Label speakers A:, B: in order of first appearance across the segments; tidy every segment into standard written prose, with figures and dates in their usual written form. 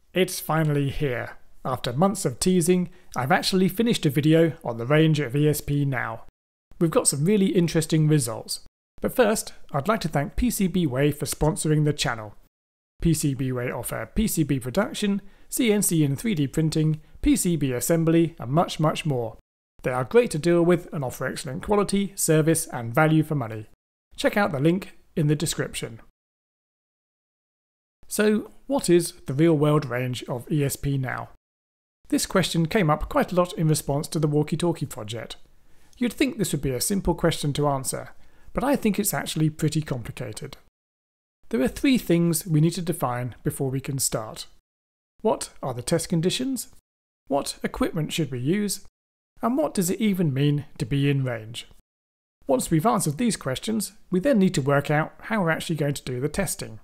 A: It's finally here. After months of teasing, I've actually finished a video on the range of ESP-Now. We've got some really interesting results. But first, I'd like to thank PCBWay for sponsoring the channel. PCBWay offer PCB production, CNC and 3D printing, PCB assembly, and much more. They are great to deal with and offer excellent quality, service, and value for money. Check out the link in the description. So, what is the real-world range of ESP-Now? This question came up quite a lot in response to the walky-talky project. You'd think this would be a simple question to answer, but I think it's actually pretty complicated. There are three things we need to define before we can start. What are the test conditions? What equipment should we use? And what does it even mean to be in range? Once we've answered these questions, we then need to work out how we're actually going to do the testing.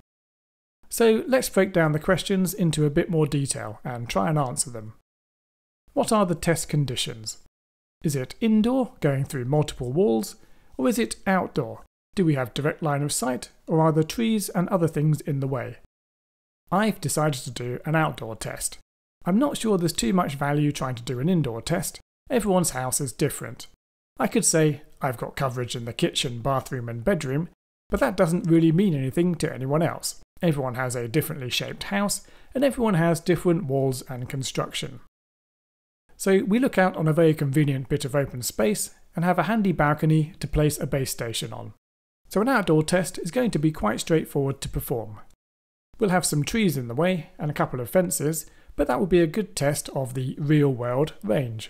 A: So let's break down the questions into a bit more detail and try and answer them. What are the test conditions? Is it indoor, going through multiple walls, or is it outdoor? Do we have direct line of sight, or are there trees and other things in the way? I've decided to do an outdoor test. I'm not sure there's too much value trying to do an indoor test. Everyone's house is different. I could say I've got coverage in the kitchen, bathroom and bedroom, but that doesn't really mean anything to anyone else. Everyone has a differently shaped house, and everyone has different walls and construction. So we look out on a very convenient bit of open space and have a handy balcony to place a base station on. So an outdoor test is going to be quite straightforward to perform. We'll have some trees in the way and a couple of fences, but that will be a good test of the real-world range.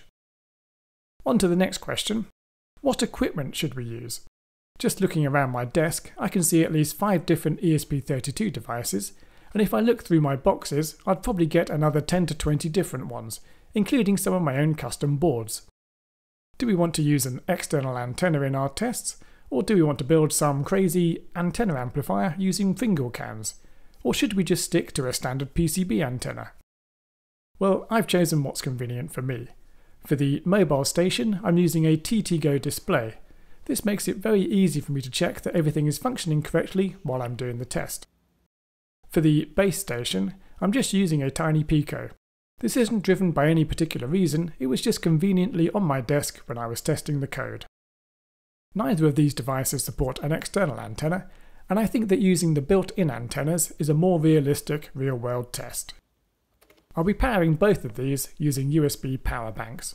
A: On to the next question. What equipment should we use? Just looking around my desk, I can see at least 5 different ESP32 devices, and if I look through my boxes, I'd probably get another 10 to 20 different ones, including some of my own custom boards. Do we want to use an external antenna in our tests, or do we want to build some crazy antenna amplifier using finger cans, or should we just stick to a standard PCB antenna? Well, I've chosen what's convenient for me. For the mobile station, I'm using a TTGO display. This makes it very easy for me to check that everything is functioning correctly while I'm doing the test. For the base station, I'm just using a tiny Pico. This isn't driven by any particular reason, it was just conveniently on my desk when I was testing the code. Neither of these devices support an external antenna, and I think that using the built-in antennas is a more realistic real-world test. I'll be powering both of these using USB power banks.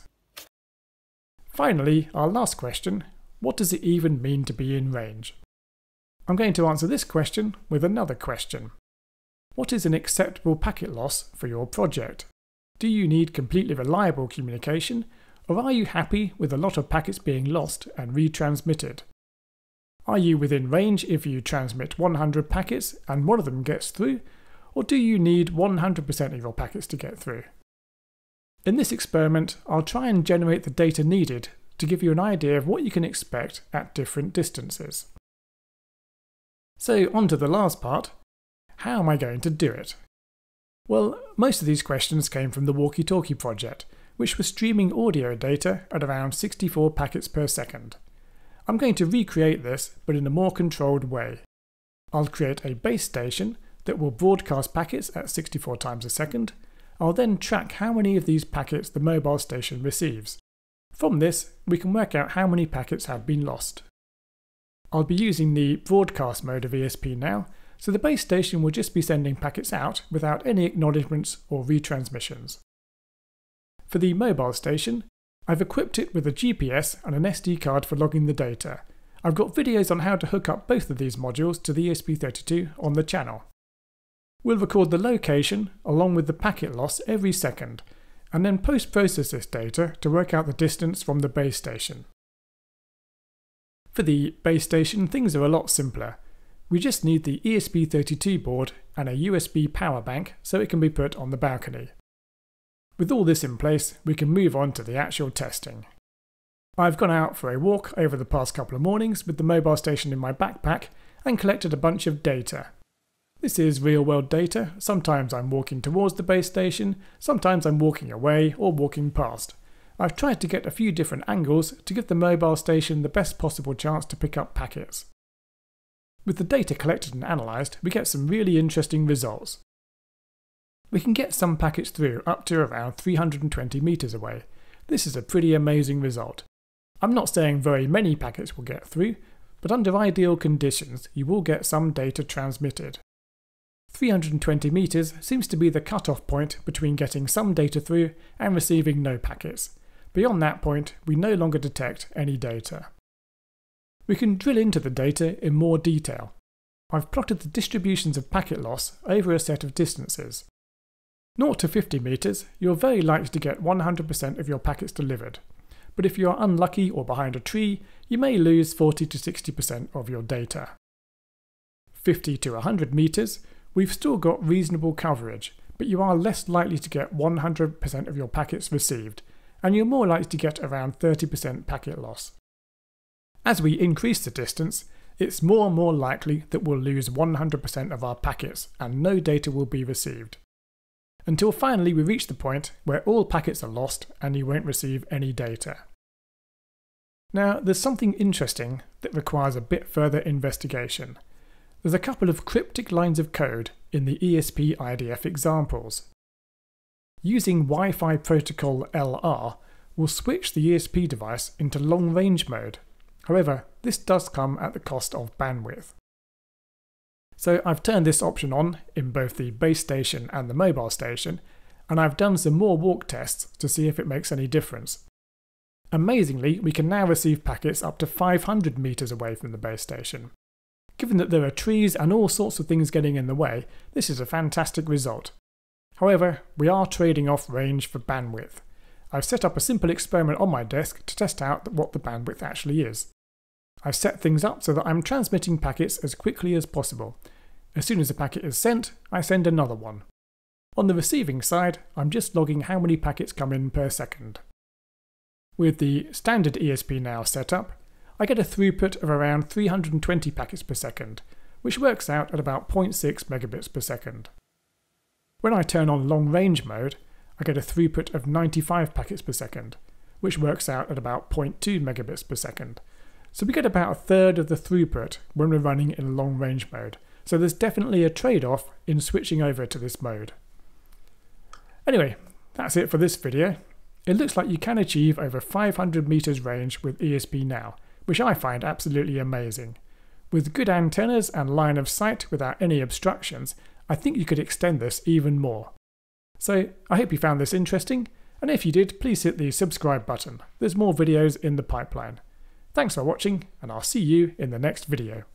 A: Finally, our last question. What does it even mean to be in range? I'm going to answer this question with another question. What is an acceptable packet loss for your project? Do you need completely reliable communication, or are you happy with a lot of packets being lost and retransmitted? Are you within range if you transmit 100 packets and one of them gets through, or do you need 100% of your packets to get through? In this experiment, I'll try and generate the data needed to give you an idea of what you can expect at different distances. So on to the last part. How am I going to do it? Well, most of these questions came from the walky-talky project, which was streaming audio data at around 64 packets per second. I'm going to recreate this, but in a more controlled way. I'll create a base station that will broadcast packets at 64 times a second. I'll then track how many of these packets the mobile station receives. From this, we can work out how many packets have been lost. I'll be using the broadcast mode of ESP-Now, so the base station will just be sending packets out without any acknowledgements or retransmissions. For the mobile station, I've equipped it with a GPS and an SD card for logging the data. I've got videos on how to hook up both of these modules to the ESP32 on the channel. We'll record the location along with the packet loss every second, and then post-process this data to work out the distance from the base station. For the base station, things are a lot simpler. We just need the ESP32 board and a USB power bank so it can be put on the balcony. With all this in place, we can move on to the actual testing. I've gone out for a walk over the past couple of mornings with the mobile station in my backpack and collected a bunch of data. This is real-world data. Sometimes I'm walking towards the base station, sometimes I'm walking away or walking past. I've tried to get a few different angles to give the mobile station the best possible chance to pick up packets. With the data collected and analysed, we get some really interesting results. We can get some packets through up to around 320 meters away. This is a pretty amazing result. I'm not saying very many packets will get through, but under ideal conditions you will get some data transmitted. 320 meters seems to be the cut-off point between getting some data through and receiving no packets. Beyond that point, we no longer detect any data. We can drill into the data in more detail. I've plotted the distributions of packet loss over a set of distances. 0 to 50 meters, you're very likely to get 100% of your packets delivered, but if you are unlucky or behind a tree, you may lose 40 to 60% of your data. 50 to 100 meters, we've still got reasonable coverage, but you are less likely to get 100% of your packets received, and you're more likely to get around 30% packet loss. As we increase the distance, it's more and more likely that we'll lose 100% of our packets and no data will be received. Until finally we reach the point where all packets are lost and you won't receive any data. Now, there's something interesting that requires a bit further investigation. There's a couple of cryptic lines of code in the ESP IDF examples. Using Wi-Fi protocol LR will switch the ESP device into long-range mode. However, this does come at the cost of bandwidth. So I've turned this option on in both the base station and the mobile station, and I've done some more walk tests to see if it makes any difference. Amazingly, we can now receive packets up to 500 meters away from the base station. Given that there are trees and all sorts of things getting in the way, this is a fantastic result. However, we are trading off range for bandwidth. I've set up a simple experiment on my desk to test out what the bandwidth actually is. I've set things up so that I'm transmitting packets as quickly as possible. As soon as a packet is sent, I send another one. On the receiving side, I'm just logging how many packets come in per second. With the standard ESP-Now setup, I get a throughput of around 320 packets per second, which works out at about 0.6 megabits per second. When I turn on long-range mode, I get a throughput of 95 packets per second, which works out at about 0.2 megabits per second. So we get about a third of the throughput when we're running in long-range mode, so there's definitely a trade-off in switching over to this mode. Anyway, that's it for this video. It looks like you can achieve over 500 meters range with ESP-Now, which I find absolutely amazing. With good antennas and line of sight without any obstructions, I think you could extend this even more. So I hope you found this interesting, and if you did, please hit the subscribe button. There's more videos in the pipeline. Thanks for watching, and I'll see you in the next video.